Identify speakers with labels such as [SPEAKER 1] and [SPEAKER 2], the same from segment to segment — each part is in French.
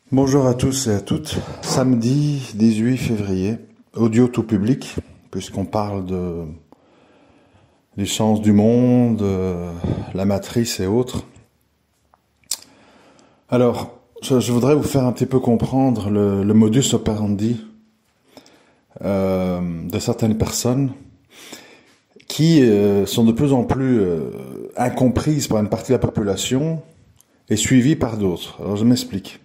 [SPEAKER 1] Bonjour à tous et à toutes. Samedi 18 février, audio tout public, puisqu'on parle du sens du monde, la matrice et autres. Alors, je voudrais vous faire un petit peu comprendre le modus operandi de certaines personnes qui sont de plus en plus incomprises par une partie de la population et suivies par d'autres. Alors je m'explique.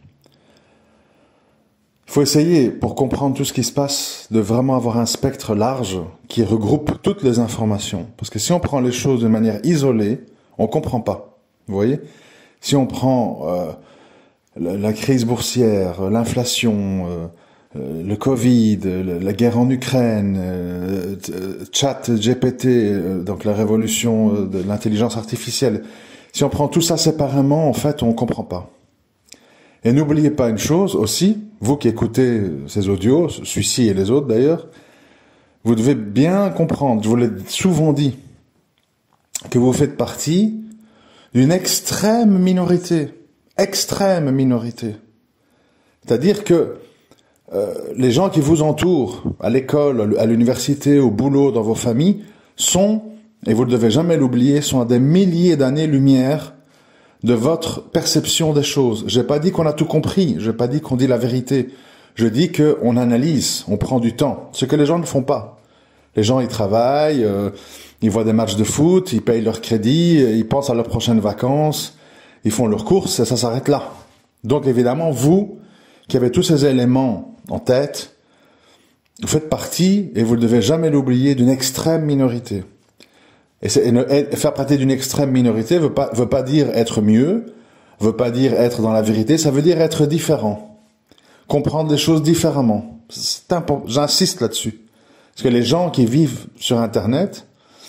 [SPEAKER 1] Il faut essayer, pour comprendre tout ce qui se passe, de vraiment avoir un spectre large qui regroupe toutes les informations. Parce que si on prend les choses de manière isolée, on comprend pas. Vous voyez ? Si on prend la crise boursière, l'inflation, le Covid, la guerre en Ukraine, ChatGPT, donc la révolution de l'intelligence artificielle, si on prend tout ça séparément, en fait, on comprend pas. Et n'oubliez pas une chose aussi, vous qui écoutez ces audios, celui-ci et les autres d'ailleurs, vous devez bien comprendre, je vous l'ai souvent dit, que vous faites partie d'une extrême minorité. Extrême minorité. C'est-à-dire que les gens qui vous entourent, à l'école, à l'université, au boulot, dans vos familles, sont, et vous ne devez jamais l'oublier, sont à des milliers d'années-lumière de votre perception des choses. J'ai pas dit qu'on a tout compris, j'ai pas dit qu'on dit la vérité. Je dis que on analyse, on prend du temps. Ce que les gens ne font pas. Les gens, ils travaillent, ils voient des matchs de foot, ils payent leur crédit, ils pensent à leurs prochaines vacances, ils font leurs courses et ça s'arrête là. Donc évidemment, vous, qui avez tous ces éléments en tête, vous faites partie, et vous ne devez jamais l'oublier, d'une extrême minorité. Et faire partie d'une extrême minorité veut pas dire être mieux, veut pas dire être dans la vérité, ça veut dire être différent. Comprendre les choses différemment. C'est important, j'insiste là-dessus. Parce que les gens qui vivent sur Internet,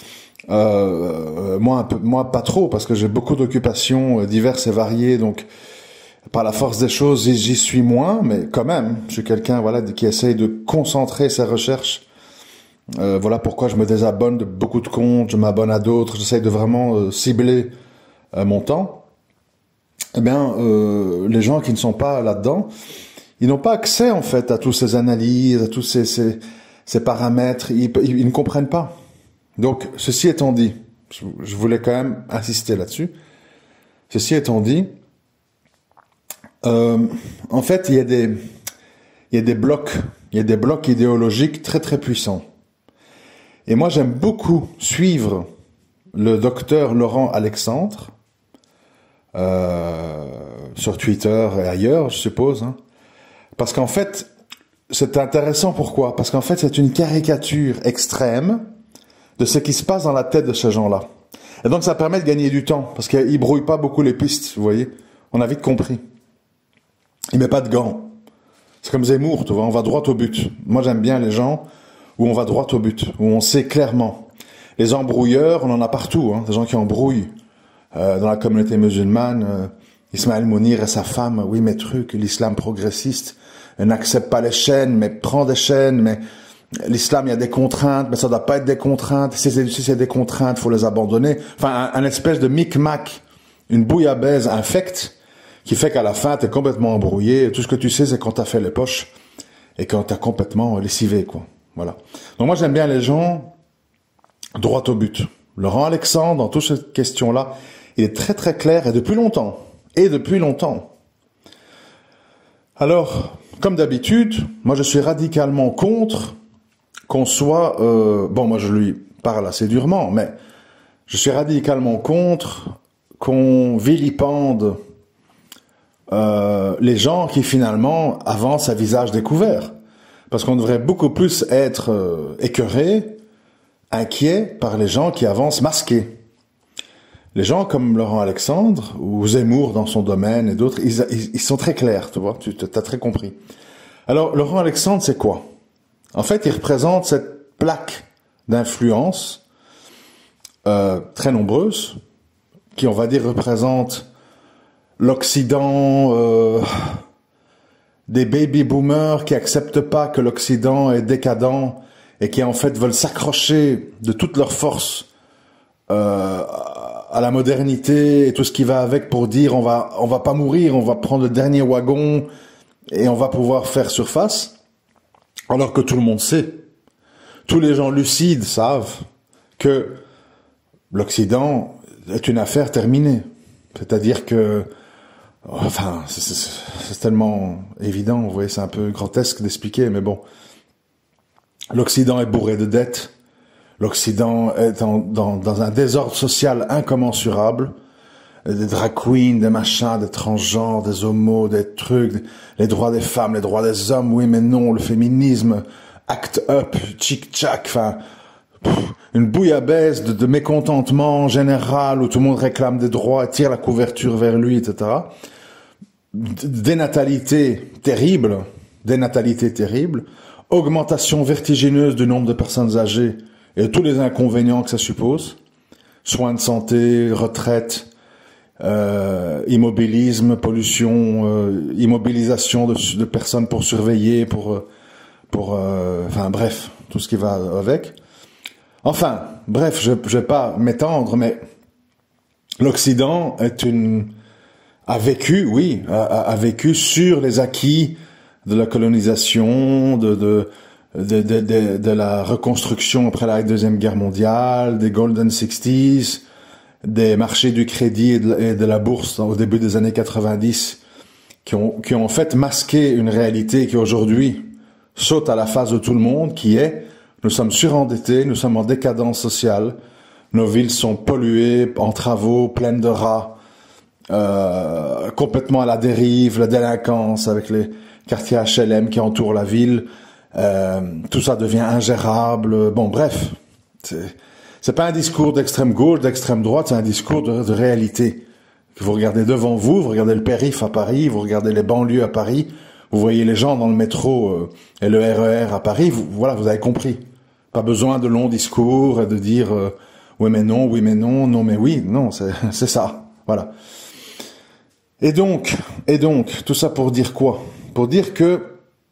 [SPEAKER 1] moi pas trop, parce que j'ai beaucoup d'occupations diverses et variées, donc par la force des choses, j'y suis moins, mais quand même, je suis quelqu'un qui essaye de concentrer ses recherches. Voilà pourquoi je me désabonne de beaucoup de comptes, je m'abonne à d'autres, j'essaye de vraiment cibler mon temps. Eh bien, les gens qui ne sont pas là-dedans, ils n'ont pas accès en fait à toutes ces analyses, à tous ces paramètres, ils ne comprennent pas. Donc, ceci étant dit, je voulais quand même insister là-dessus. Ceci étant dit, en fait, il y a des blocs idéologiques très très puissants. Et moi, j'aime beaucoup suivre le docteur Laurent Alexandre sur Twitter et ailleurs, je suppose. Parce qu'en fait, c'est intéressant. Pourquoi ? Parce qu'en fait, c'est une caricature extrême de ce qui se passe dans la tête de ces gens-là. Et donc, ça permet de gagner du temps, parce qu'il brouille pas beaucoup les pistes, vous voyez. On a vite compris. Il met pas de gants. C'est comme Zemmour, tu vois, on va droit au but. Moi, j'aime bien les gens où on va droit au but, où on sait clairement. Les embrouilleurs, on en a partout, des gens qui embrouillent. Dans la communauté musulmane, Ismaël Mounir et sa femme, oui mais l'islam progressiste n'accepte pas les chaînes, mais prend des chaînes, mais l'islam il y a des contraintes, mais ça doit pas être des contraintes, si c'est des contraintes, faut les abandonner. Enfin, un espèce de micmac, une bouillabaisse infecte, qui fait qu'à la fin, t'es complètement embrouillé, et tout ce que tu sais, c'est quand t'as fait les poches, et quand t'as complètement lessivé, quoi. Voilà. Donc moi j'aime bien les gens droit au but. Laurent Alexandre, dans toute cette question-là, il est très très clair et depuis longtemps. Alors, comme d'habitude, moi je suis radicalement contre qu'on soit... moi je lui parle assez durement, mais je suis radicalement contre qu'on vilipende les gens qui finalement avancent à visage découvert. Parce qu'on devrait beaucoup plus être écœuré, inquiet par les gens qui avancent masqués. Les gens comme Laurent Alexandre, ou Zemmour dans son domaine et d'autres, ils sont très clairs, tu vois, tu t'as très compris. Alors, Laurent Alexandre, c'est quoi ? En fait, il représente cette plaque d'influence très nombreuse, qui, on va dire, représente l'Occident... des baby-boomers qui acceptent pas que l'Occident est décadent et qui en fait veulent s'accrocher de toute leur force à la modernité et tout ce qui va avec pour dire on va pas mourir, on va prendre le dernier wagon et on va pouvoir faire surface, alors que tout le monde sait, tous les gens lucides savent que l'Occident est une affaire terminée. C'est-à-dire que, enfin, c'est tellement évident, vous voyez, c'est un peu grotesque d'expliquer, mais bon. L'Occident est bourré de dettes. L'Occident est dans un désordre social incommensurable. Des drag queens, des machins, des transgenres, des homos, des trucs, les droits des femmes, les droits des hommes, oui mais non, le féminisme, act up, tchic-tchac, enfin, une bouillabaisse de mécontentement général où tout le monde réclame des droits, tire la couverture vers lui, etc. Dénatalité terrible, augmentation vertigineuse du nombre de personnes âgées et tous les inconvénients que ça suppose, soins de santé, retraite, immobilisme, pollution, immobilisation de personnes pour surveiller, enfin bref, tout ce qui va avec. Enfin, bref, je vais pas m'étendre, mais l'Occident a vécu sur les acquis de la colonisation, de la reconstruction après la Deuxième Guerre mondiale, des Golden Sixties, des marchés du crédit et de la bourse au début des années 90, qui ont en fait masqué une réalité qui aujourd'hui saute à la face de tout le monde, qui est nous sommes surendettés, nous sommes en décadence sociale, nos villes sont polluées, en travaux, pleines de rats, complètement à la dérive, la délinquance avec les quartiers HLM qui entourent la ville, tout ça devient ingérable. Bon, bref, c'est pas un discours d'extrême gauche, d'extrême droite, c'est un discours de réalité. Vous regardez devant vous, vous regardez le périph' à Paris, vous regardez les banlieues à Paris, vous voyez les gens dans le métro et le RER à Paris, voilà, vous avez compris. Pas besoin de longs discours et de dire oui mais non, non mais oui, non, c'est ça, voilà. Et donc, tout ça pour dire quoi? Pour dire que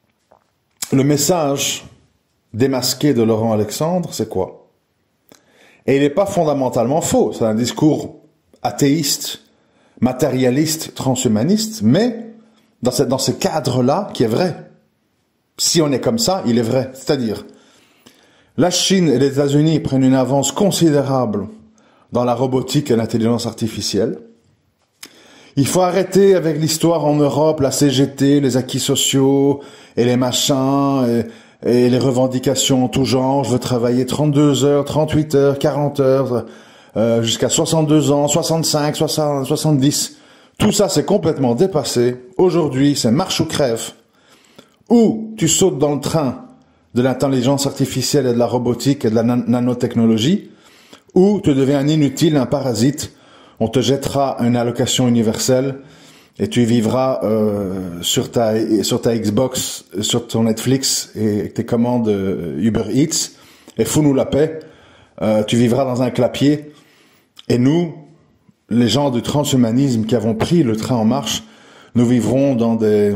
[SPEAKER 1] le message démasqué de Laurent Alexandre, c'est quoi? Et il n'est pas fondamentalement faux, c'est un discours athéiste, matérialiste, transhumaniste, mais dans ce cadre-là qui est vrai. Si on est comme ça, il est vrai. C'est-à-dire, la Chine et les États-Unis prennent une avance considérable dans la robotique et l'intelligence artificielle. Il faut arrêter avec l'histoire en Europe, la CGT, les acquis sociaux et les machins et les revendications en tout genre. Je veux travailler 32 heures, 38 heures, 40 heures, jusqu'à 62 ans, 65, 60, 70. Tout ça, c'est complètement dépassé. Aujourd'hui, c'est marche ou crève. Ou tu sautes dans le train de l'intelligence artificielle et de la robotique et de la nanotechnologie, ou tu deviens un inutile, un parasite. On te jettera une allocation universelle et tu vivras sur ta Xbox, sur ton Netflix et tes commandes Uber Eats et fous-nous la paix. Tu vivras dans un clapier et nous, les gens du transhumanisme qui avons pris le train en marche, nous vivrons dans des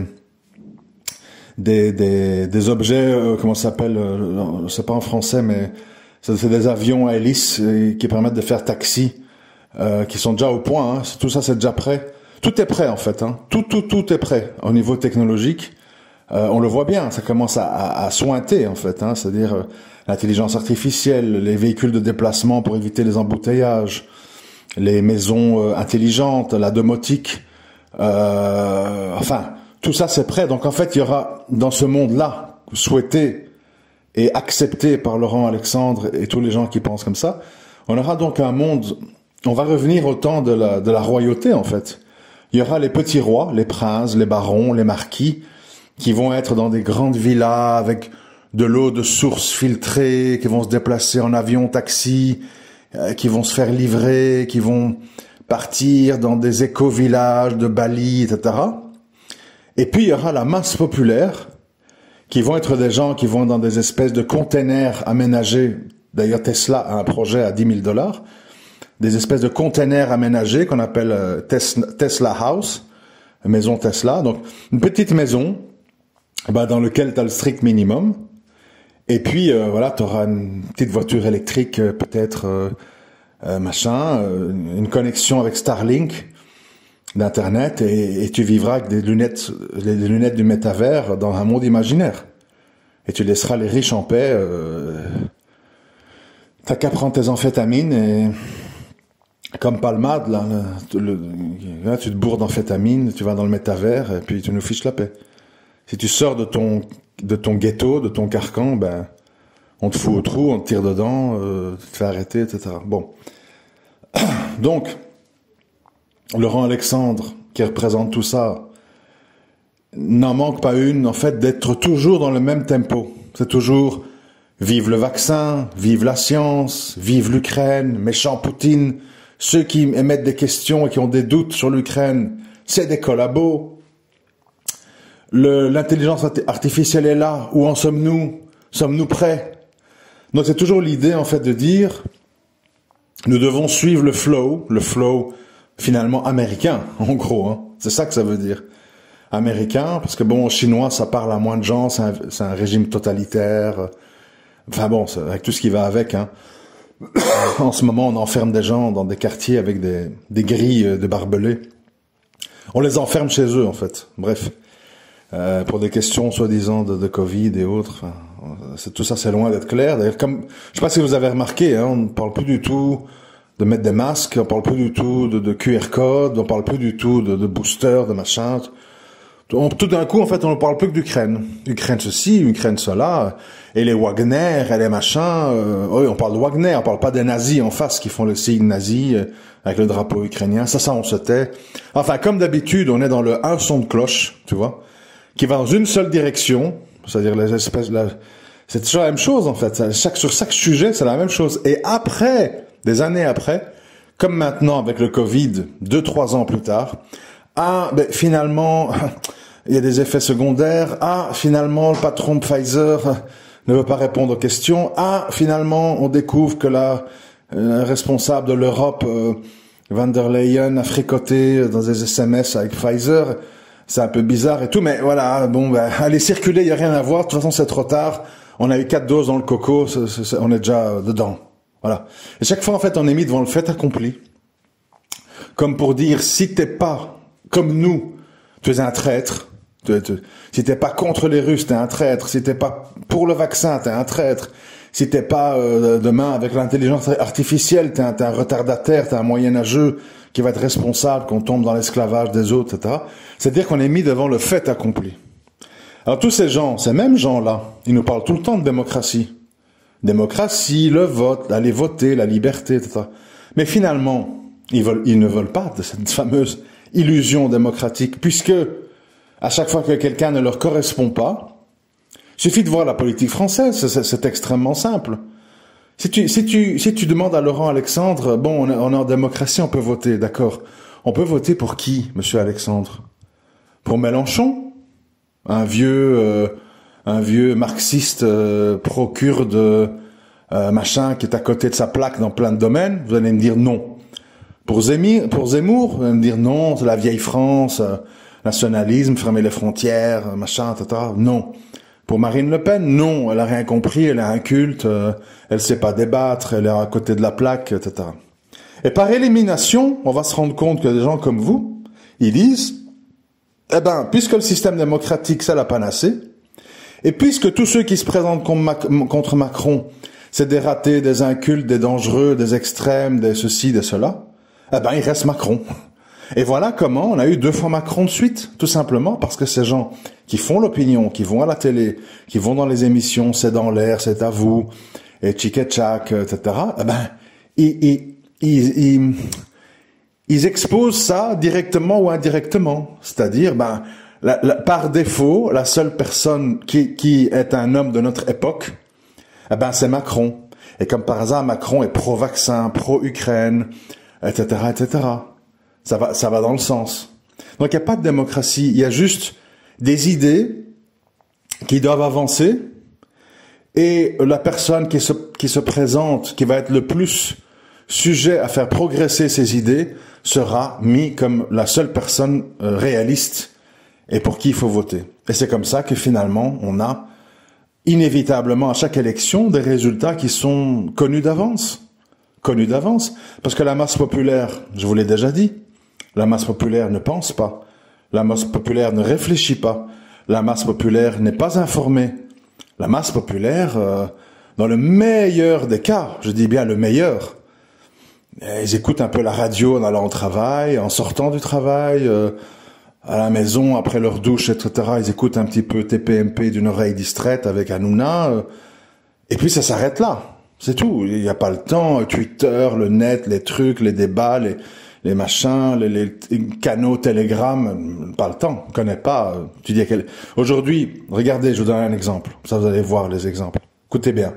[SPEAKER 1] objets, comment ça s'appelle, je sais pas en français, mais c'est des avions à hélice qui permettent de faire taxi. Qui sont déjà au point, hein. Tout ça c'est déjà prêt. Tout est prêt en fait, hein. Tout est prêt au niveau technologique. On le voit bien, ça commence à sointer en fait, hein. C'est-à-dire l'intelligence artificielle, les véhicules de déplacement pour éviter les embouteillages, les maisons intelligentes, la domotique, enfin tout ça c'est prêt. Donc en fait il y aura dans ce monde-là souhaité et accepté par Laurent Alexandre et tous les gens qui pensent comme ça, on aura donc un monde. On va revenir au temps de la royauté, en fait. Il y aura les petits rois, les princes, les barons, les marquis, qui vont être dans des grandes villas avec de l'eau de source filtrée, qui vont se déplacer en avion, taxi, qui vont se faire livrer, qui vont partir dans des éco-villages de Bali, etc. Et puis, il y aura la masse populaire, qui vont être des gens qui vont dans des espèces de containers aménagés. D'ailleurs, Tesla a un projet à $10,000. Des espèces de containers aménagés qu'on appelle Tesla House, maison Tesla. Donc, une petite maison dans laquelle tu as le strict minimum. Et puis, voilà, tu auras une petite voiture électrique, peut-être, une connexion avec Starlink. d'Internet et tu vivras avec les lunettes du métavers dans un monde imaginaire. Et tu laisseras les riches en paix. T'as qu'à prendre tes amphétamines et comme Palmade, là, tu te bourres d'amphétamines, tu vas dans le métavers et puis tu nous fiches la paix. Si tu sors de ton ghetto, de ton carcan, ben on te fout au trou, on te tire dedans, tu te fais arrêter, etc. Bon. Donc, Laurent Alexandre, qui représente tout ça, n'en manque pas une, en fait, d'être toujours dans le même tempo. C'est toujours vive le vaccin, vive la science, vive l'Ukraine, méchant Poutine, ceux qui émettent des questions et qui ont des doutes sur l'Ukraine, c'est des collabos. L'intelligence artificielle est là, où en sommes-nous? Sommes-nous prêts? Donc c'est toujours l'idée, en fait, de dire, nous devons suivre le flow finalement américain, en gros, hein. C'est ça que ça veut dire. Américain, parce que bon, chinois, ça parle à moins de gens, c'est un régime totalitaire. Enfin bon, avec tout ce qui va avec, hein. En ce moment, on enferme des gens dans des quartiers avec des grilles de barbelés. On les enferme chez eux, en fait. Bref. Pour des questions, soi-disant, de Covid et autres. Enfin, tout ça, c'est loin d'être clair. D'ailleurs, comme, je sais pas si vous avez remarqué, hein, on ne parle plus du tout de mettre des masques, on parle plus du tout de QR code, on parle plus du tout de booster, de machin. Tout d'un coup, en fait, on ne parle plus que d'Ukraine. Ukraine ceci, Ukraine cela, et les Wagner, et les machins. Oui, on parle de Wagner, on parle pas des nazis en face qui font le signe nazi avec le drapeau ukrainien. Ça, on se tait. Enfin, comme d'habitude, on est dans le un son de cloche, tu vois, qui va dans une seule direction, c'est-à-dire les espèces. C'est toujours la même chose, en fait. Sur chaque sujet, c'est la même chose. Et après, des années après, comme maintenant avec le Covid, 2-3 ans plus tard, finalement, il y a des effets secondaires. Finalement, le patron de Pfizer ne veut pas répondre aux questions. Finalement, on découvre que la responsable de l'Europe, Van der Leyen, a fricoté dans des SMS avec Pfizer. C'est un peu bizarre et tout, mais voilà, bon, allez circuler, il y a rien à voir. De toute façon, c'est trop tard. On a eu 4 doses dans le coco, on est déjà dedans. Voilà. Et chaque fois, en fait, on est mis devant le fait accompli. Comme pour dire, si t'es pas comme nous, tu es un traître. Si t'es pas contre les Russes, t'es un traître. Si t'es pas pour le vaccin, t'es un traître. Si t'es pas demain avec l'intelligence artificielle, t'es un retardataire, t'es un moyenâgeux qui va être responsable qu'on tombe dans l'esclavage des autres, etc. C'est-à-dire qu'on est mis devant le fait accompli. Alors tous ces gens, ces mêmes gens-là, ils nous parlent tout le temps de démocratie. Démocratie, le vote, aller voter, la liberté, etc. Mais finalement, ils ne veulent pas de cette fameuse illusion démocratique, puisque à chaque fois que quelqu'un ne leur correspond pas, il suffit de voir la politique française, c'est extrêmement simple. Si tu demandes à Laurent Alexandre, bon, on est en démocratie, on peut voter, d'accord. On peut voter pour qui, monsieur Alexandre? Pour Mélenchon? Un vieux marxiste pro-kurde, machin, qui est à côté de sa plaque dans plein de domaines? Vous allez me dire non. Pour Zemmour, vous allez me dire non, c'est la vieille France, nationalisme, fermer les frontières, machin, etc. Non. Pour Marine Le Pen, non, elle a rien compris, elle est inculte, elle sait pas débattre, elle est à côté de la plaque, etc. Et par élimination, on va se rendre compte que des gens comme vous, ils disent, puisque le système démocratique, c'est la panacée, et puisque tous ceux qui se présentent contre Macron, c'est des ratés, des incultes, des dangereux, des extrêmes, des ceci, des cela, il reste Macron. Et voilà comment on a eu 2 fois Macron de suite, tout simplement parce que ces gens qui font l'opinion, qui vont à la télé, qui vont dans les émissions, c'est dans l'air, c'est à vous, et tchic et tchac, etc., ils exposent ça directement ou indirectement. C'est-à-dire, par défaut, la seule personne qui est un homme de notre époque, c'est Macron. Et comme par hasard, Macron est pro-vaccin, pro-Ukraine, etc., etc. Ça va dans le sens. Donc il n'y a pas de démocratie, il y a juste des idées qui doivent avancer et la personne qui se présente, qui va être le plus sujet à faire progresser ces idées, sera mis comme la seule personne réaliste et pour qui il faut voter. Et c'est comme ça que finalement on a inévitablement à chaque élection des résultats qui sont connus d'avance. Parce que la masse populaire, je vous l'ai déjà dit, La masse populaire ne pense pas. La masse populaire ne réfléchit pas. La masse populaire n'est pas informée. La masse populaire, dans le meilleur des cas, je dis bien le meilleur, ils écoutent un peu la radio en allant au travail, en sortant du travail, à la maison, après leur douche, etc. Ils écoutent un petit peu TPMP d'une oreille distraite avec Hanouna, et puis ça s'arrête là. C'est tout. Il n'y a pas le temps. Twitter, le net, les trucs, les débats, les machins, les canaux Telegram, pas le temps. On connaît pas. Tu dis à quel... Aujourd'hui, regardez, je vous donne un exemple. Ça, vous allez voir les exemples. Écoutez bien.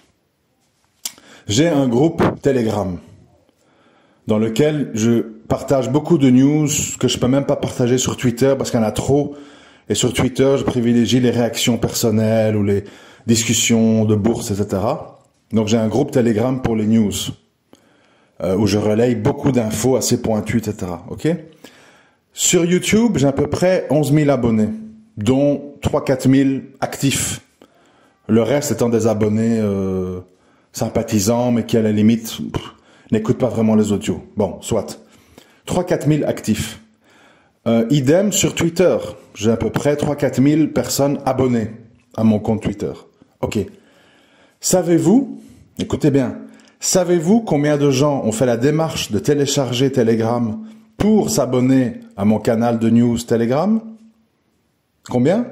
[SPEAKER 1] J'ai un groupe Telegram dans lequel je partage beaucoup de news que je peux même pas partager sur Twitter parce qu'il y en a trop. Et sur Twitter, je privilégie les réactions personnelles ou les discussions de bourse, etc. Donc j'ai un groupe Telegram pour les news où je relaye beaucoup d'infos assez pointues, etc. Ok. Sur YouTube, j'ai à peu près 11 000 abonnés, dont 3-4 000 actifs. Le reste étant des abonnés sympathisants, mais qui à la limite n'écoutent pas vraiment les audios. Bon, soit. 3-4 000 actifs. Idem sur Twitter. J'ai à peu près 3-4 000 personnes abonnées à mon compte Twitter. Ok. Savez-vous, écoutez bien, savez-vous combien de gens ont fait la démarche de télécharger Telegram pour s'abonner à mon canal de news Telegram? Combien?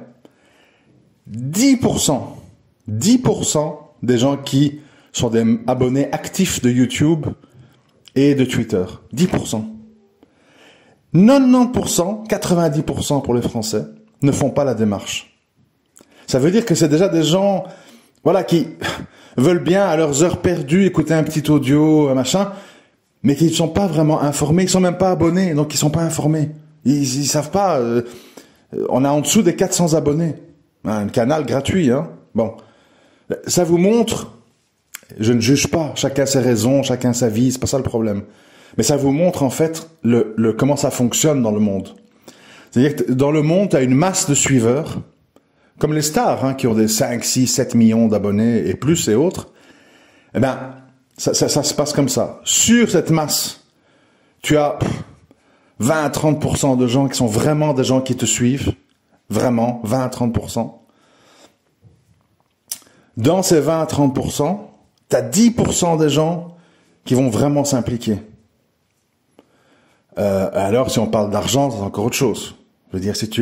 [SPEAKER 1] 10%. 10% des gens qui sont des abonnés actifs de YouTube et de Twitter. 10%. 90%, 90% pour les Français, ne font pas la démarche. Ça veut dire que c'est déjà des gens, voilà, qui veulent bien, à leurs heures perdues, écouter un petit audio, un machin, mais qui ne sont pas vraiment informés, ils sont même pas abonnés, donc ils sont pas informés. Ils savent pas, on a en dessous des 400 abonnés. Un canal gratuit, hein. Bon. Ça vous montre, je ne juge pas, chacun ses raisons, chacun sa vie, c'est pas ça le problème. Mais ça vous montre en fait comment ça fonctionne dans le monde. C'est-à-dire que dans le monde, tu as une masse de suiveurs, comme les stars, hein, qui ont des 5, 6, 7 millions d'abonnés et plus et autres. Eh ben, ça se passe comme ça. Sur cette masse, tu as 20 à 30% de gens qui sont vraiment des gens qui te suivent. Vraiment, 20 à 30%. Dans ces 20 à 30%, tu as 10% des gens qui vont vraiment s'impliquer. Alors, si on parle d'argent, c'est encore autre chose. Je veux dire, si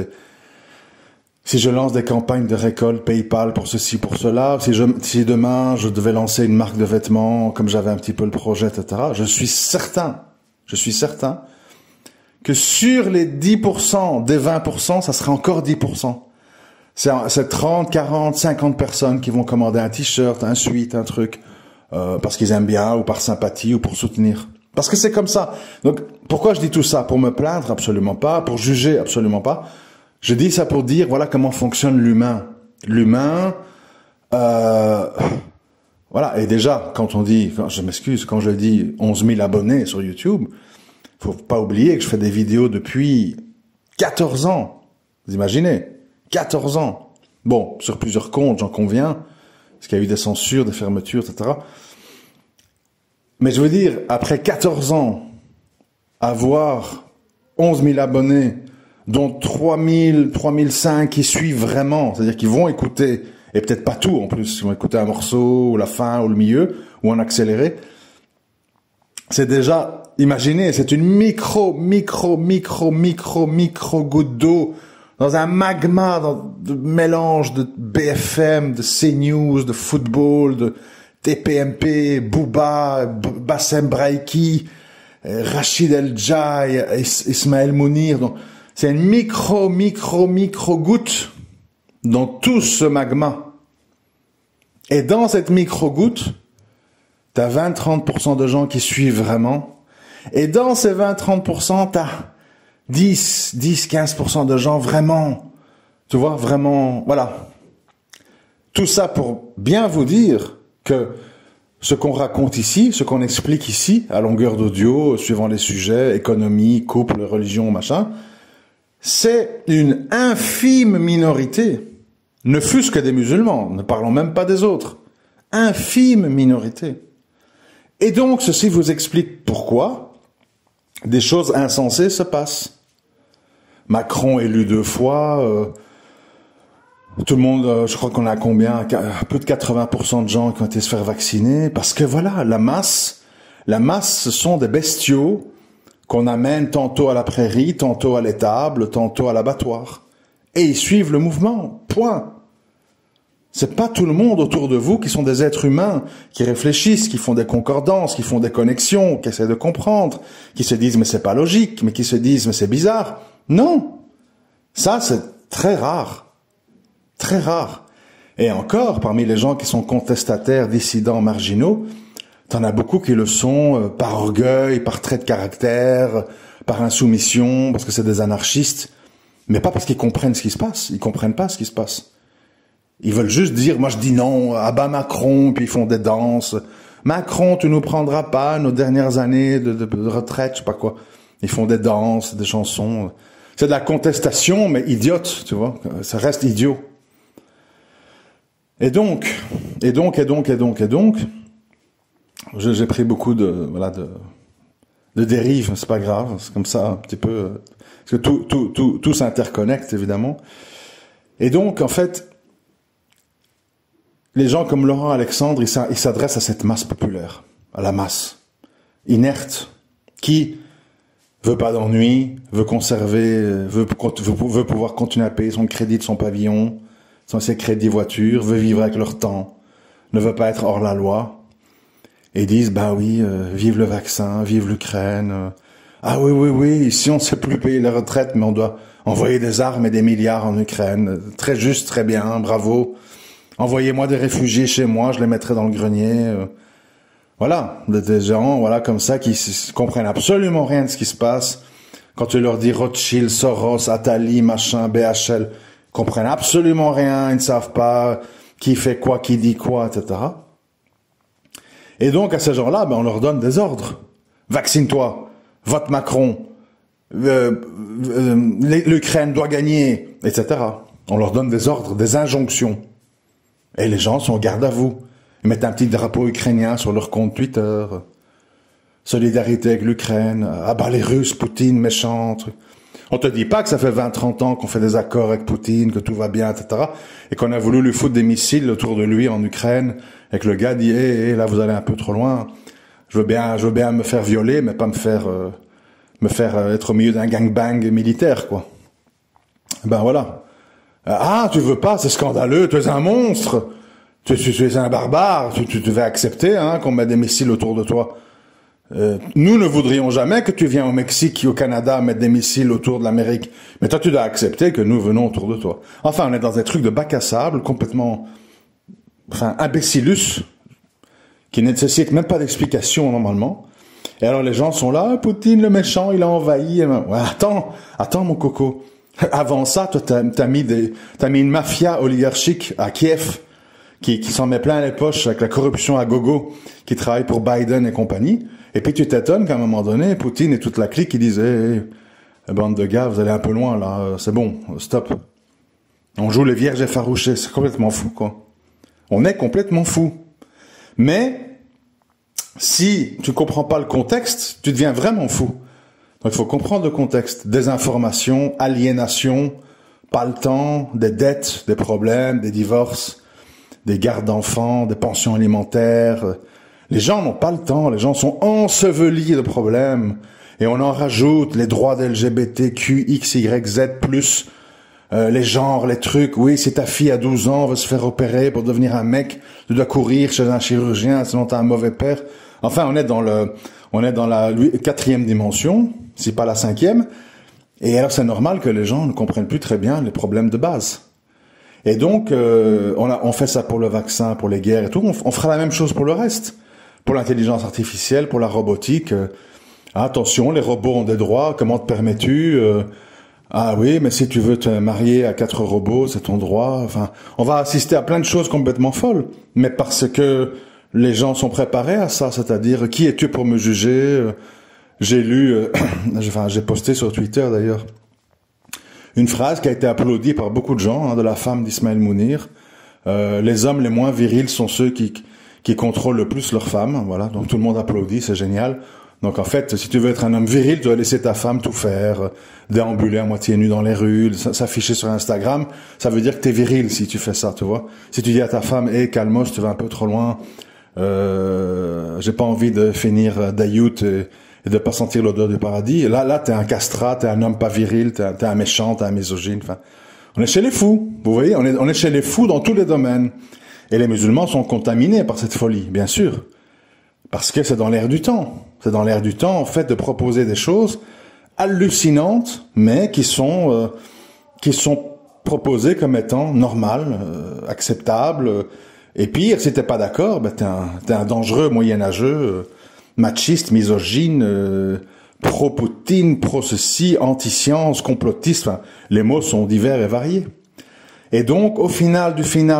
[SPEAKER 1] je lance des campagnes de récolte PayPal pour ceci, pour cela, si demain je devais lancer une marque de vêtements, comme j'avais un petit peu le projet, etc., je suis certain que sur les 10% des 20%, ça sera encore 10%. C'est 30, 40, 50 personnes qui vont commander un t-shirt, un sweat, un truc, parce qu'ils aiment bien, ou par sympathie, ou pour soutenir. Parce que c'est comme ça. Donc, pourquoi je dis tout ça? Pour me plaindre? Absolument pas. Pour juger? Absolument pas. Je dis ça pour dire, voilà comment fonctionne l'humain. L'humain, voilà. Et déjà, quand je dis 11 000 abonnés sur YouTube, faut pas oublier que je fais des vidéos depuis 14 ans. Vous imaginez? 14 ans. Bon, sur plusieurs comptes, j'en conviens. Parce qu'il y a eu des censures, des fermetures, etc. Mais je veux dire, après 14 ans, avoir 11 000 abonnés, dont 3 000, 3 500 qui suivent vraiment, c'est-à-dire qu'ils vont écouter, et peut-être pas tout en plus, ils vont écouter un morceau, ou la fin, ou le milieu, ou en accéléré. C'est déjà, imaginez, c'est une micro goutte d'eau dans un magma de mélange de BFM, de CNews, de football, de TPMP, Booba, Bassem Braiki, Rachid El Djaï, Ismaël Mounir. Donc, c'est une micro goutte dans tout ce magma. Et dans cette micro goutte, t'as 20-30% de gens qui suivent vraiment. Et dans ces 20-30%, t'as 10-15% de gens vraiment, tu vois, vraiment, voilà. Tout ça pour bien vous dire que ce qu'on raconte ici, ce qu'on explique ici, à longueur d'audio, suivant les sujets, économie, couple, religion, machin, c'est une infime minorité, ne fût-ce que des musulmans, ne parlons même pas des autres, infime minorité. Et donc, ceci vous explique pourquoi des choses insensées se passent. Macron élu 2 fois, tout le monde, je crois qu'on a combien, plus de 80% de gens qui ont été se faire vacciner, parce que voilà, la masse, ce sont des bestiaux qu'on amène tantôt à la prairie, tantôt à l'étable, tantôt à l'abattoir. Et ils suivent le mouvement, point. C'est pas tout le monde autour de vous qui sont des êtres humains, qui réfléchissent, qui font des concordances, qui font des connexions, qui essaient de comprendre, qui se disent mais c'est pas logique, mais qui se disent mais c'est bizarre. Non. Ça, c'est très rare. Très rare. Et encore, parmi les gens qui sont contestataires, dissidents, marginaux, t'en as beaucoup qui le sont par orgueil, par trait de caractère, par insoumission, parce que c'est des anarchistes, mais pas parce qu'ils comprennent ce qui se passe. Ils comprennent pas ce qui se passe. Ils veulent juste dire, moi je dis non, à bas Macron, puis ils font des danses. Macron, tu nous prendras pas nos dernières années de retraite, je sais pas quoi. Ils font des danses, des chansons. C'est de la contestation, mais idiote, tu vois. Ça reste idiot. Et donc, j'ai pris beaucoup de dérives, c'est pas grave, c'est comme ça un petit peu, parce que tout s'interconnecte évidemment. Et donc, en fait, les gens comme Laurent Alexandre, ils s'adressent à cette masse populaire, à la masse, inerte, qui veut pas d'ennui, veut conserver, veut pouvoir continuer à payer son crédit de son pavillon, ses crédits voiture, veut vivre avec leur temps, ne veut pas être hors la loi, et disent, bah oui, vive le vaccin, vive l'Ukraine, ah oui, ici on sait plus payer les retraites, mais on doit envoyer des armes et des milliards en Ukraine, très juste, très bien, bravo, envoyez-moi des réfugiés chez moi, je les mettrai dans le grenier, voilà, des gens, voilà, comme ça, qui comprennent absolument rien de ce qui se passe, quand tu leur dis Rothschild, Soros, Attali, machin, BHL, comprennent absolument rien, ils ne savent pas qui fait quoi, qui dit quoi, etc. Et donc, à ces gens-là, on leur donne des ordres. Vaccine-toi, vote Macron, l'Ukraine doit gagner, etc. On leur donne des ordres, des injonctions. Et les gens sont garde à vous. Ils mettent un petit drapeau ukrainien sur leur compte Twitter. Solidarité avec l'Ukraine. Ah bah les Russes, Poutine, méchant, truc. On te dit pas que ça fait 20-30 ans qu'on fait des accords avec Poutine, que tout va bien, etc. Et qu'on a voulu lui foutre des missiles autour de lui en Ukraine, et que le gars dit, là vous allez un peu trop loin. Je veux bien me faire violer, mais pas me faire être au milieu d'un gangbang militaire, quoi. Ben voilà. Ah, tu veux pas, c'est scandaleux, tu es un monstre, tu es un barbare, tu devais accepter, qu'on met des missiles autour de toi. Nous ne voudrions jamais que tu viennes au Mexique ou au Canada mettre des missiles autour de l'Amérique. Mais toi, tu dois accepter que nous venons autour de toi. Enfin, on est dans des trucs de bac à sable, complètement, imbécilus, qui ne nécessitent même pas d'explication normalement. Et alors les gens sont là, Poutine le méchant, il a envahi. Ouais, attends mon coco. Avant ça, toi, t'as mis une mafia oligarchique à Kiev, qui s'en met plein les poches avec la corruption à gogo, qui travaille pour Biden et compagnie. Et puis tu t'étonnes qu'à un moment donné, Poutine et toute la clique, ils disent, bande de gars, vous allez un peu loin, là, c'est bon, stop. On joue les vierges effarouchées, c'est complètement fou, quoi. On est complètement fou. Mais, si tu comprends pas le contexte, tu deviens vraiment fou. Donc il faut comprendre le contexte. Désinformation, aliénation, pas le temps, des dettes, des problèmes, des divorces, des gardes d'enfants, des pensions alimentaires. Les gens n'ont pas le temps, les gens sont ensevelis de problèmes. Et on en rajoute les droits des LGBTQ, X, Y, Z+, les genres, les trucs. Oui, si ta fille à 12 ans veut se faire opérer pour devenir un mec, tu dois courir chez un chirurgien, sinon t'as un mauvais père. Enfin, on est dans la 4e dimension, si pas la 5e. Et alors, c'est normal que les gens ne comprennent plus très bien les problèmes de base. Et donc, on fait ça pour le vaccin, pour les guerres et tout. On fera la même chose pour le reste. Pour l'intelligence artificielle, pour la robotique. Attention, les robots ont des droits. Comment te permets-tu Ah oui, mais si tu veux te marier à 4 robots, c'est ton droit. Enfin, on va assister à plein de choses complètement folles. Mais parce que les gens sont préparés à ça. C'est-à-dire, qui es-tu pour me juger J'ai lu, j'ai posté sur Twitter d'ailleurs, une phrase qui a été applaudie par beaucoup de gens, de la femme d'Ismaël Mounir. Les hommes les moins virils sont ceux qui contrôlent le plus leurs femmes. Voilà, donc tout le monde applaudit, c'est génial. Donc en fait, si tu veux être un homme viril, tu dois laisser ta femme tout faire, déambuler à moitié nu dans les rues, s'afficher sur Instagram. Ça veut dire que t'es viril si tu fais ça, tu vois. Si tu dis à ta femme, hé, calmos, tu vas un peu trop loin, j'ai pas envie de finir d'ayout et de pas sentir l'odeur du paradis. Et là, t'es un castrat, t'es un homme pas viril, t'es un méchant, t'es un misogyne. Enfin, on est chez les fous, vous voyez, on est chez les fous dans tous les domaines. Et les musulmans sont contaminés par cette folie, bien sûr. Parce que c'est dans l'air du temps. C'est dans l'air du temps, en fait, de proposer des choses hallucinantes, mais qui sont proposées comme étant normales, acceptables. Et pire, si t'es pas d'accord, ben t'es un dangereux moyenâgeux, machiste, misogyne, pro-Poutine, pro-ceci, anti-science, complotiste. Enfin, les mots sont divers et variés. Et donc, au final,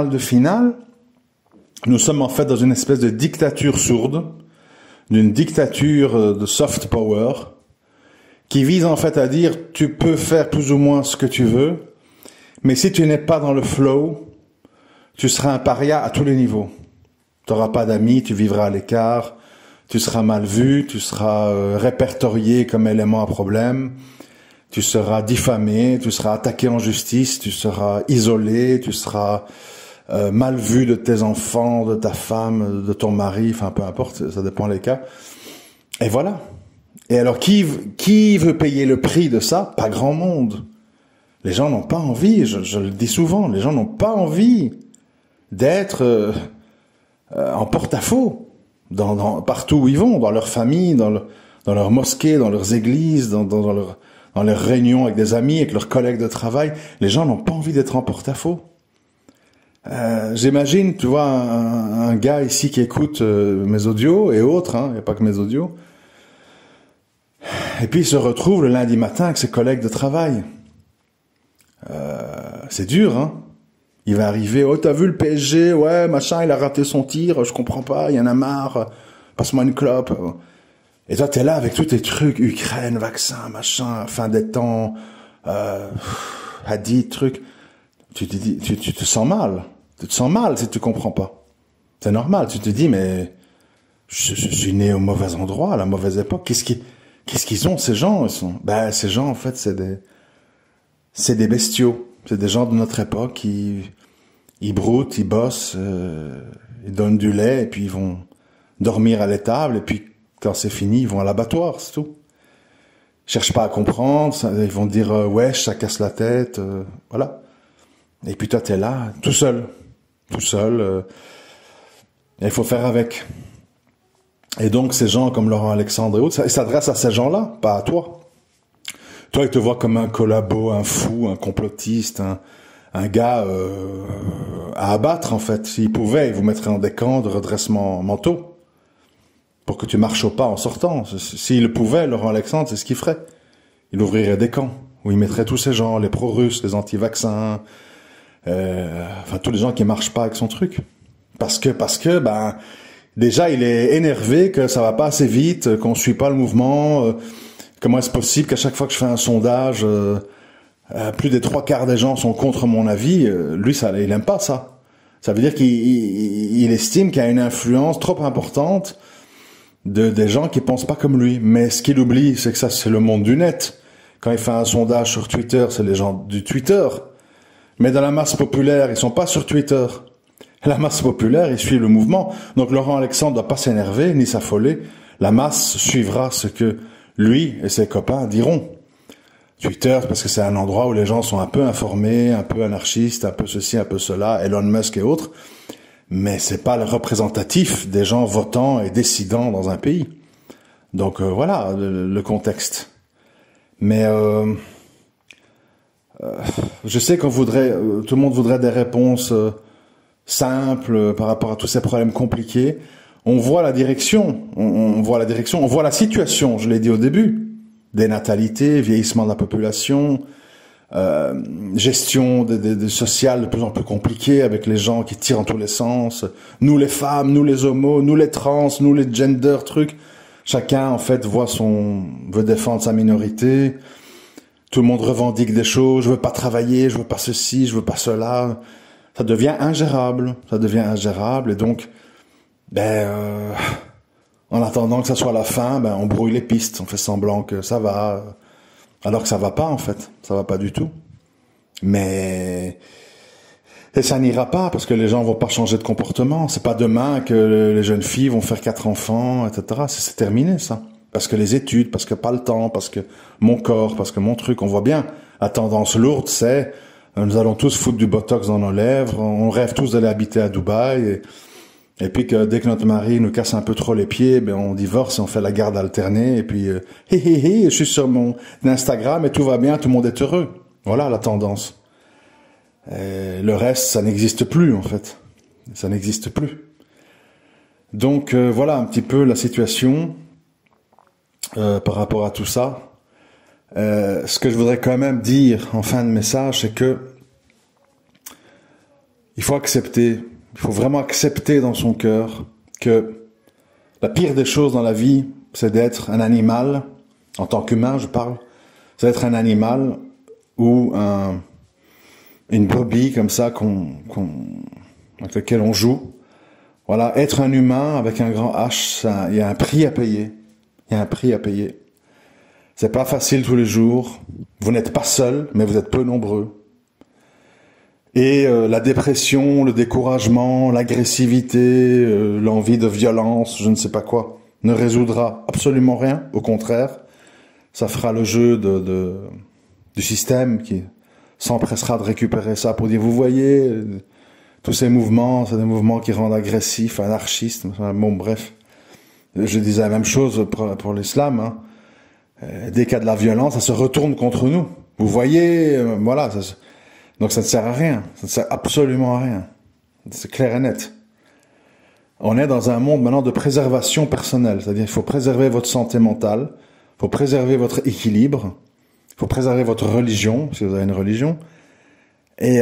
[SPEAKER 1] nous sommes en fait dans une espèce de dictature sourde, d'une dictature de soft power, qui vise en fait à dire tu peux faire plus ou moins ce que tu veux, mais si tu n'es pas dans le flow, tu seras un paria à tous les niveaux. Tu n'auras pas d'amis, tu vivras à l'écart, tu seras mal vu, tu seras répertorié comme élément à problème, tu seras diffamé, tu seras attaqué en justice, tu seras isolé, tu seras mal vu de tes enfants, de ta femme, de ton mari, enfin peu importe, ça dépend les cas. Et voilà. Et alors qui veut payer le prix de ça? Pas grand monde. Les gens n'ont pas envie, je le dis souvent, les gens n'ont pas envie d'être en porte-à-faux partout où ils vont, dans leur famille, dans leur mosquée, dans leurs églises, dans leurs réunions avec des amis, avec leurs collègues de travail. Les gens n'ont pas envie d'être en porte-à-faux. J'imagine, tu vois, un gars ici qui écoute mes audios et autres, il n'y a pas que mes audios, et puis il se retrouve le lundi matin avec ses collègues de travail. C'est dur, hein. Il va arriver, oh t'as vu le PSG, ouais, machin, il a raté son tir, je comprends pas, il y en a marre, passe-moi une clope. Et toi t'es là avec tous tes trucs, Ukraine, vaccin, machin, fin des temps, hadith, truc. Tu te sens mal. Tu te sens mal si tu comprends pas. C'est normal. Tu te dis, mais je suis né au mauvais endroit, à la mauvaise époque. Qu'est-ce qu'ils ont, ces gens? Ces gens, en fait, c'est des bestiaux. C'est des gens de notre époque ils broutent, ils bossent, ils donnent du lait, et puis ils vont dormir à l'étable, et puis quand c'est fini, ils vont à l'abattoir, c'est tout. Ils cherchent pas à comprendre, ils vont dire, wesh, ça casse la tête, voilà. Et puis toi, t'es là, tout seul, et il faut faire avec. Et donc, ces gens comme Laurent Alexandre et autres, ils s'adressent à ces gens-là, pas à toi. Toi, ils te voient comme un collabo, un fou, un complotiste, un gars à abattre, en fait. S'ils pouvaient, ils vous mettraient dans des camps de redressement mentaux pour que tu marches au pas en sortant. S'il le pouvait, Laurent Alexandre, c'est ce qu'il ferait. Il ouvrirait des camps où il mettrait tous ces gens, les pro-russes, les anti-vaccins, tous les gens qui marchent pas avec son truc. Parce que, déjà, il est énervé que ça va pas assez vite, qu'on suit pas le mouvement. Comment est-ce possible qu'à chaque fois que je fais un sondage, plus des 3/4 des gens sont contre mon avis? Lui, il aime pas ça. Ça veut dire qu'il estime qu'il y a une influence trop importante des gens qui pensent pas comme lui. Mais ce qu'il oublie, c'est que ça, c'est le monde du net. Quand il fait un sondage sur Twitter, c'est les gens du Twitter. Mais dans la masse populaire, ils sont pas sur Twitter. La masse populaire, ils suivent le mouvement. Donc Laurent Alexandre doit pas s'énerver ni s'affoler. La masse suivra ce que lui et ses copains diront. Twitter, parce que c'est un endroit où les gens sont un peu informés, un peu anarchistes, un peu ceci, un peu cela, Elon Musk et autres. Mais c'est pas le représentatif des gens votant et décidant dans un pays. Donc voilà le contexte. Mais je sais qu'on voudrait, tout le monde voudrait des réponses simples par rapport à tous ces problèmes compliqués. On voit la direction, on voit la situation. Je l'ai dit au début, des natalités, vieillissement de la population, gestion sociale de plus en plus compliquée avec les gens qui tirent en tous les sens. Nous les femmes, nous les homos, nous les trans, nous les gender trucs. Chacun en fait veut défendre sa minorité. Tout le monde revendique des choses. Je veux pas travailler, je veux pas ceci, je veux pas cela. Ça devient ingérable. Et donc, En attendant que ça soit la fin, on brouille les pistes, on fait semblant que ça va, alors que ça va pas en fait, ça va pas du tout. Et ça n'ira pas parce que les gens vont pas changer de comportement. C'est pas demain que les jeunes filles vont faire 4 enfants, etc. C'est terminé ça. Parce que les études, parce que pas le temps, parce que mon corps, parce que mon truc, on voit bien. La tendance lourde, c'est nous allons tous foutre du botox dans nos lèvres, on rêve tous d'aller habiter à Dubaï. Et puis que dès que notre mari nous casse un peu trop les pieds, on divorce et on fait la garde alternée. Et puis, je suis sur mon Instagram et tout va bien, tout le monde est heureux. Voilà la tendance. Et le reste, ça n'existe plus en fait. Ça n'existe plus. Donc voilà un petit peu la situation par rapport à tout ça. Ce que je voudrais quand même dire en fin de message, c'est que il faut accepter. Il faut vraiment accepter dans son cœur que la pire des choses dans la vie, c'est d'être un animal, en tant qu'humain je parle, c'est d'être un animal ou une brebis comme ça avec laquelle on joue. Voilà, être un humain avec un grand H, il y a un prix à payer. Il y a un prix à payer. C'est pas facile tous les jours. Vous n'êtes pas seul, mais vous êtes peu nombreux. Et la dépression, le découragement, l'agressivité, l'envie de violence, je ne sais pas quoi, ne résoudra absolument rien. Au contraire, ça fera le jeu du système qui s'empressera de récupérer ça pour dire, vous voyez, tous ces mouvements, c'est des mouvements qui rendent agressifs, anarchistes, bon bref. Je disais la même chose pour l'islam. Hein. Dès qu'il y a de la violence, ça se retourne contre nous. Vous voyez, voilà. Donc ça ne sert à rien. Ça ne sert absolument à rien. C'est clair et net. On est dans un monde maintenant de préservation personnelle. C'est-à-dire qu'il faut préserver votre santé mentale, il faut préserver votre équilibre, il faut préserver votre religion, si vous avez une religion. Et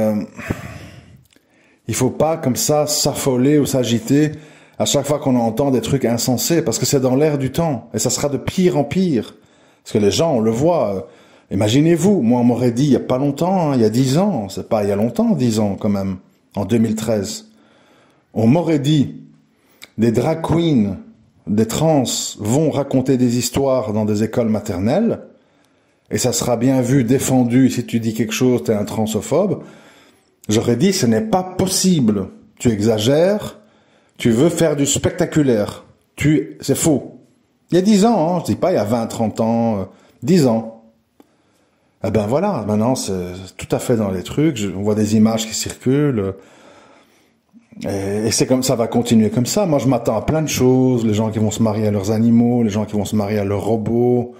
[SPEAKER 1] il faut pas comme ça s'affoler ou s'agiter à chaque fois qu'on entend des trucs insensés, parce que c'est dans l'air du temps, et ça sera de pire en pire. Parce que les gens, on le voit, imaginez-vous, moi on m'aurait dit il y a pas longtemps, hein, il y a 10 ans, c'est pas il y a longtemps, 10 ans quand même, en 2013, on m'aurait dit, des drag queens, des trans vont raconter des histoires dans des écoles maternelles, et ça sera bien vu, défendu, si tu dis quelque chose, t'es un transophobe. J'aurais dit, ce n'est pas possible, tu exagères, tu veux faire du spectaculaire. C'est faux. Il y a 10 ans, hein, je dis pas il y a 20, 30 ans, 10 ans. Eh ben voilà, maintenant c'est tout à fait dans les trucs, on voit des images qui circulent, et c'est comme ça va continuer comme ça. Moi je m'attends à plein de choses, les gens qui vont se marier à leurs animaux, les gens qui vont se marier à leurs robots.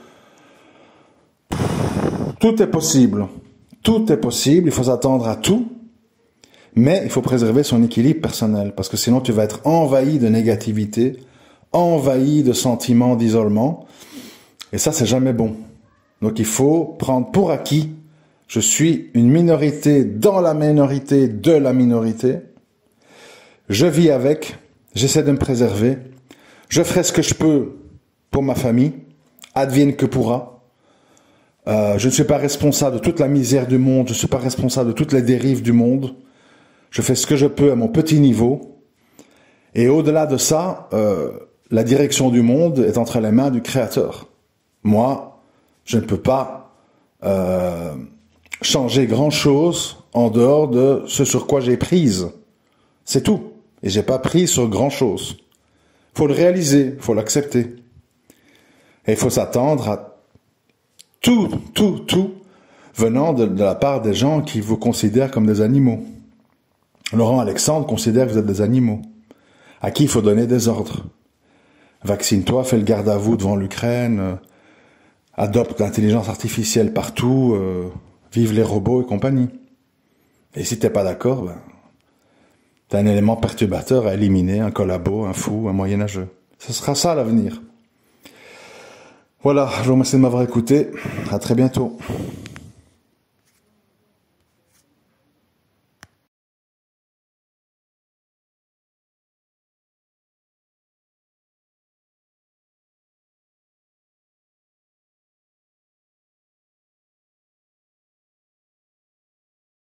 [SPEAKER 1] Tout est possible. Tout est possible, il faut s'attendre à tout. Mais il faut préserver son équilibre personnel, parce que sinon tu vas être envahi de négativité, envahi de sentiments d'isolement, et ça c'est jamais bon. Donc il faut prendre pour acquis, je suis une minorité dans la minorité de la minorité, je vis avec, j'essaie de me préserver, je ferai ce que je peux pour ma famille, advienne que pourra. Je ne suis pas responsable de toute la misère du monde, je ne suis pas responsable de toutes les dérives du monde. Je fais ce que je peux à mon petit niveau. Et au-delà de ça, la direction du monde est entre les mains du Créateur. Moi, je ne peux pas changer grand-chose en dehors de ce sur quoi j'ai prise. C'est tout. Et j'ai pas pris sur grand-chose. Il faut le réaliser, il faut l'accepter. Et il faut s'attendre à tout venant de la part des gens qui vous considèrent comme des animaux. Laurent Alexandre considère que vous êtes des animaux, à qui il faut donner des ordres. Vaccine-toi, fais le garde à vous devant l'Ukraine, adopte l'intelligence artificielle partout, vive les robots et compagnie. Et si t'es pas d'accord, t'as un élément perturbateur à éliminer, un collabo, un fou, un moyenâgeux. Ce sera ça l'avenir. Voilà, je vous remercie de m'avoir écouté. À très bientôt.